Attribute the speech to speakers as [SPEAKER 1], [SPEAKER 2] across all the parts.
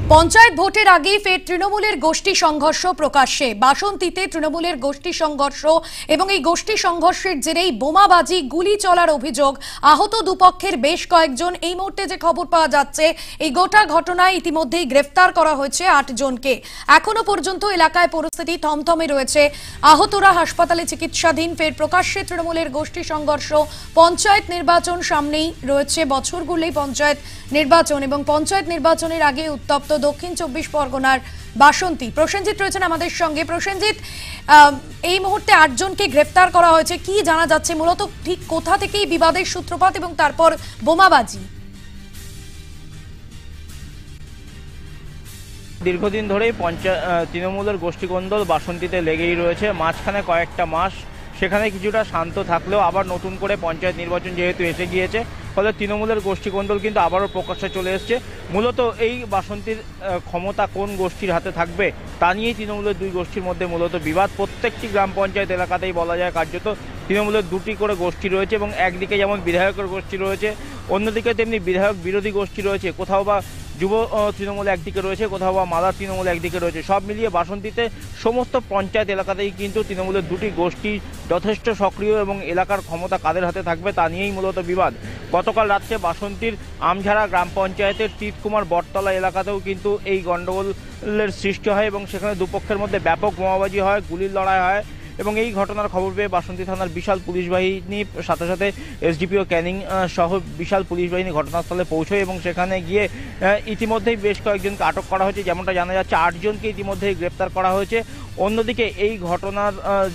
[SPEAKER 1] পঞ্চায়েত ভোটের আগে ফের তৃণমূলের গোষ্ঠী সংঘর্ষ প্রকাশ্যে। বাসন্তীতে তৃণমূলের গোষ্ঠী সংঘর্ষ এবং এই গোষ্ঠী সংঘর্ষের জেরেই বোমাবাজি, গুলি চলার অভিযোগ। আহত দুপক্ষের বেশ কয়েকজন। এই মুহূর্তে যে খবর পাওয়া যাচ্ছে, এই গোটা ঘটনায় ইতিমধ্যেই গ্রেফতার করা হয়েছে 8 জনকে। এখনো পর্যন্ত এলাকায় পরিস্থিতি থমথমে রয়েছে। আহতরা হাসপাতালে চিকিৎসাধীন। ফের প্রকাশ্যে তৃণমূলের গোষ্ঠী সংঘর্ষ। পঞ্চায়েত নির্বাচন সামনেই রয়েছে, বছর ঘুরলেই পঞ্চায়েত নির্বাচন এবং পঞ্চায়েত নির্বাচনের আগে উত্তপ্ত দক্ষিণ 24 পরগনার বাসন্তী। প্রসেনজিৎ রয়েছেন আমাদের সঙ্গে। প্রসেনজিৎ, এই মুহূর্তে 8 জনকে গ্রেফতার করা হয়েছে, কি জানা যাচ্ছে? মূলত ঠিক কোথা থেকেই বিবাদের সূত্রপাত এবং তারপর বোমাবাজি?
[SPEAKER 2] দীর্ঘদিন ধরেই তৃণমূলের গোষ্ঠীকন্দল বাসন্তীতে লেগেই রয়েছে। মাঝখানে কয়েকটা মাস সেখানে কিছুটা শান্ত থাকলেও আবার নতুন করে পঞ্চায়েত নির্বাচন যেহেতু এসে গিয়েছে, ফলে তৃণমূলের গোষ্ঠীকন্দল কিন্তু আবারও প্রকাশ্যে চলে এসছে। মূলত এই বাসন্তীর ক্ষমতা কোন গোষ্ঠীর হাতে থাকবে তা নিয়েই তৃণমূলের দুই গোষ্ঠীর মধ্যে মূলত বিবাদ। প্রত্যেকটি গ্রাম পঞ্চায়েত এলাকাতেই বলা যায় কার্যত তৃণমূলের দুটি করে গোষ্ঠী রয়েছে এবং একদিকে যেমন বিধায়কের গোষ্ঠী রয়েছে, অন্যদিকে তেমনি বিধায়ক বিরোধী গোষ্ঠী রয়েছে। কোথাও বা যুব তৃণমূল একদিকে রয়েছে, কোথাও বা মাদার তৃণমূল একদিকে রয়েছে। সব মিলিয়ে বাসন্তীতে সমস্ত পঞ্চায়েত এলাকাতেই কিন্তু তৃণমূলের দুটি গোষ্ঠী যথেষ্ট সক্রিয় এবং এলাকার ক্ষমতা কাদের হাতে থাকবে তা নিয়েই মূলত বিবাদ। গতকাল রাত্রে বাসন্তীর আমঝাড়া গ্রাম পঞ্চায়েতের তিতকুমার বটতলা এলাকাতেও কিন্তু এই গণ্ডগোলের সৃষ্টি হয় এবং সেখানে দুপক্ষের মধ্যে ব্যাপক বোমাবাজি হয়, গুলির লড়াই হয় এবং এই ঘটনার খবর পেয়ে বাসন্তী থানার বিশাল পুলিশ বাহিনী, সাথে সাথে এসডিপিও ক্যানিং সহ বিশাল পুলিশ বাহিনী ঘটনাস্থলে পৌঁছয় এবং সেখানে গিয়ে ইতিমধ্যেই বেশ কয়েকজনকে আটক করা হয়েছে। যেমনটা জানা যাচ্ছে 8 জনকে ইতিমধ্যেই গ্রেপ্তার করা হয়েছে। অন্যদিকে এই ঘটনার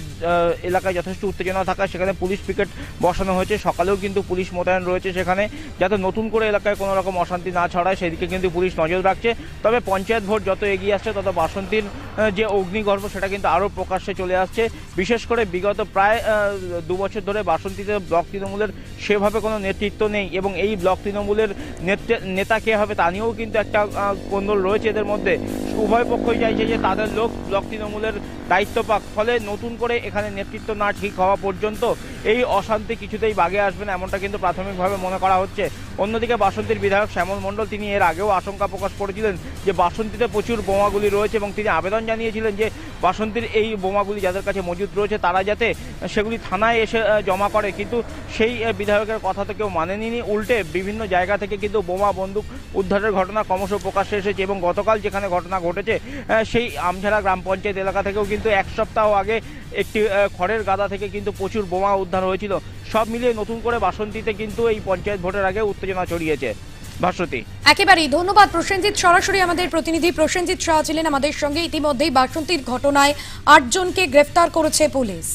[SPEAKER 2] এলাকায় যথেষ্ট উত্তেজনা থাকায় সেখানে পুলিশ পিকেট বসানো হয়েছে। সকালেও কিন্তু পুলিশ মোতায়েন রয়েছে সেখানে, যাতে নতুন করে এলাকায় কোনো রকম অশান্তি না ছড়ায় সেদিকে কিন্তু পুলিশ নজর রাখছে। তবে পঞ্চায়েত ভোট যত এগিয়ে আসছে তত বাসন্তীর যে অগ্নিগর্ভ সেটা কিন্তু আরও প্রকাশ্যে চলে আসছে। বিশেষ করে বিগত প্রায় 2 বছর ধরে বাসন্তীতে ব্লক তৃণমূলের সেভাবে কোনো নেতৃত্ব নেই এবং এই ব্লক তৃণমূলের নেতা কে হবে তা নিয়েও কিন্তু একটা কোন্দল রয়েছে এদের মধ্যে। উভয় পক্ষই চাইছে যে তাদের লোক ব্লক তৃণমূলের দায়িত্ব পাক, ফলে নতুন করে এখানে নেতৃত্ব না ঠিক হওয়া পর্যন্ত এই অশান্তি কিছুতেই বাগে আসবে না, এমনটা কিন্তু প্রাথমিকভাবে মনে করা হচ্ছে। অন্যদিকে বাসন্তীর বিধায়ক শ্যামল মণ্ডল তিনি এর আগেও আশঙ্কা প্রকাশ করেছিলেন যে বাসন্তীতে প্রচুর বোমাগুলি রয়েছে এবং তিনি আবেদন জানিয়েছিলেন যে বাসন্তীর এই বোমাগুলি যাদের কাছে মজুদ রয়েছে তারা যাতে সেগুলি থানায় এসে জমা করে, কিন্তু সেই বিধায়কের কথা তো কেউ মানেনি। উল্টে বিভিন্ন জায়গা থেকে কিন্তু বোমা বন্দুক উদ্ধারের ঘটনা ক্রমশ প্রকাশ্যে এসেছে এবং গতকাল যেখানে ঘটনা ঘটেছে সেই আমঝাড়া গ্রাম পঞ্চায়েত এলাকা থেকেও কিন্তু 1 সপ্তাহ আগে একটি খড়ের গাদা থেকে কিন্তু প্রচুর বোমা উদ্ধার হয়েছিল। সব মিলিয়ে নতুন করে বাসন্তীতে কিন্তু এই পঞ্চায়েত ভোটের আগে উত্তেজনা ছড়িয়েছে। ভাস্বতী,
[SPEAKER 1] একেবারেই ধন্যবাদ প্রসেনজিৎ। সরাসরি আমাদের প্রতিনিধি প্রসেনজিৎ শাহ ছিলেন আমাদের সঙ্গে। ইতিমধ্যেই বাসন্তীর ঘটনায় 8 জনকে গ্রেফতার করেছে পুলিশ।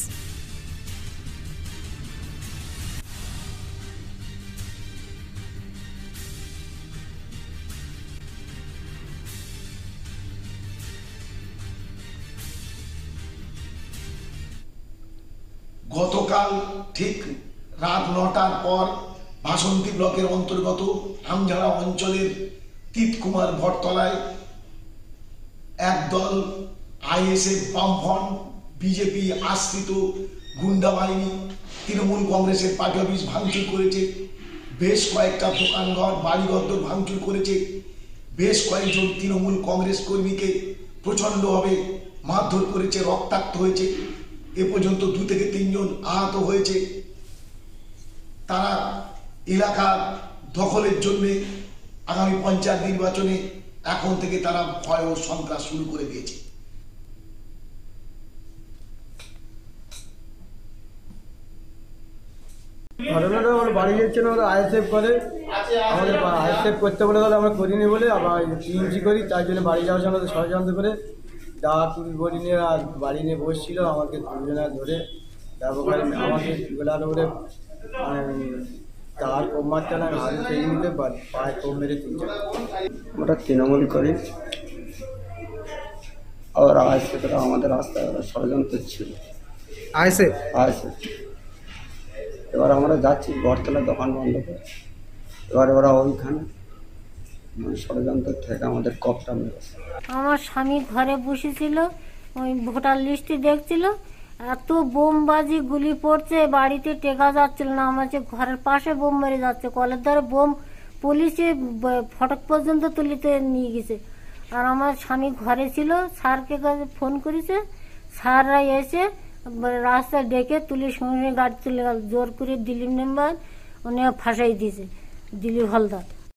[SPEAKER 3] গতকাল ঠিক রাত 9টার পর বাসন্তী ব্লকের অন্তর্গত আমঝাড়া অঞ্চলের তিতকুমার বটতলায় একদল আইএসএফ, বামফ্রন্ট, বিজেপি আশ্রিত গুন্ডা বাহিনী তৃণমূল কংগ্রেসের পার্টি অফিস ভাঙচুর করেছে, বেশ কয়েকটা দোকানঘর বাড়িঘর ভাঙচুর করেছে, বেশ কয়েকজন তৃণমূল কংগ্রেস কর্মীকে প্রচণ্ডভাবে মারধর করেছে, রক্তাক্ত হয়েছে। এ পর্যন্ত 2 থেকে 3 জন আহত হয়েছে। তারা এলাকা দখলের জন্য আগামী পঞ্চায়েত নির্বাচনে এখন থেকে তারা ভয় ও সন্ত্রাস শুরু করে দিয়েছে।
[SPEAKER 4] ঘটনাটা আমরা বাড়ি যাচ্ছে না, ওরা আইএসএফ করে, আমাদের আইএসএফ করতে বলে তাহলে আমরা করিনি বলে আবার টিএমসি করি, তাই জন্য বাড়ি যাওয়ার জন্য ষড়যন্ত্র করে টুল বডি নিয়ে আর বাড়ি নিয়ে বসছিল। আমাকে 2 জনা ধরে ব্যবহারে আমাকে গোলার ওপরে তার কোপ মারতে না, হাত খেয়ে নিতে পায়ে কোপ মেরে 3 জন।
[SPEAKER 5] ওটা তৃণমূল করি আর আইএসএফ আমাদের রাস্তায় ওরা ষড়যন্ত্র ছিল।
[SPEAKER 4] আইএসএফ
[SPEAKER 5] এবার আমরা যাচ্ছি বটতলা দোকান বন্ধ করে, এবারে ওরা ওইখানে ষড়যন্ত্র থেকে আমাদের কপটা মেরেছে।
[SPEAKER 6] আমার স্বামী ঘরে বসেছিল, ওই ভোটার লিস্টে দেখছিল, এত বোমবাজি গুলি পড়ছে, বাড়িতে টেকা যাচ্ছিল না। আমার যে ঘরের পাশে বোম মেরে যাচ্ছে, কলের ধারে বোম, পুলিশে ফটক পর্যন্ত তুলিতে নিয়ে গেছে। আর আমার স্বামী ঘরে ছিল, স্যারকে কাছে ফোন করেছে, স্যাররা এসে রাস্তায় ডেকে তুলে সঙ্গে গাড়ি তুলে গেল, জোর করে দিলীপ মেম্বার উনি ফাঁসাই দিয়েছে, দিলীপ হালদার।